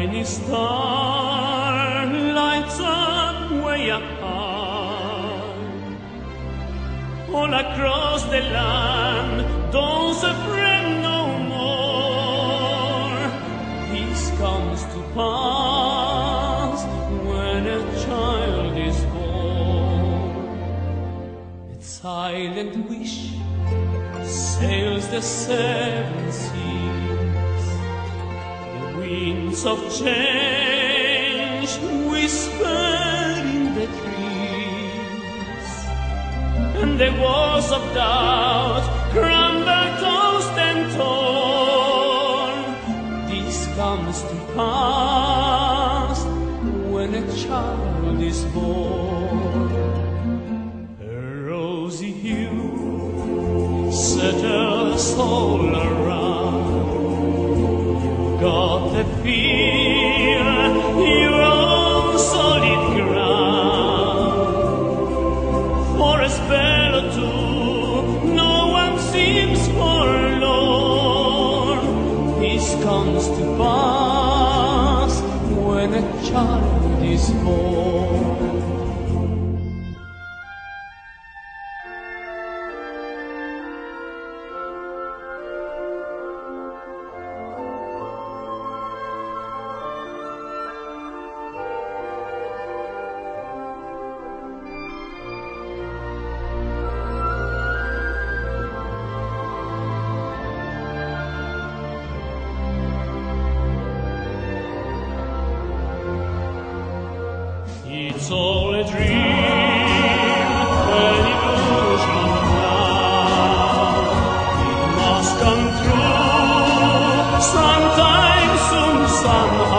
tiny star lights up way up high. All across the land, those afraid no more. Peace comes to pass when a child is born. Its silent wish sails the seven seas. The winds of change whisper in the trees, and the walls of doubt crumble, tossed and torn. This comes to pass when a child is born. A rosy hue settles all around. You've got the fear, your own solid ground. For a spell or two, no one seems forlorn. Peace comes to pass when a child is born. It's all a dream, an illusion now. It must come true sometime soon, somehow.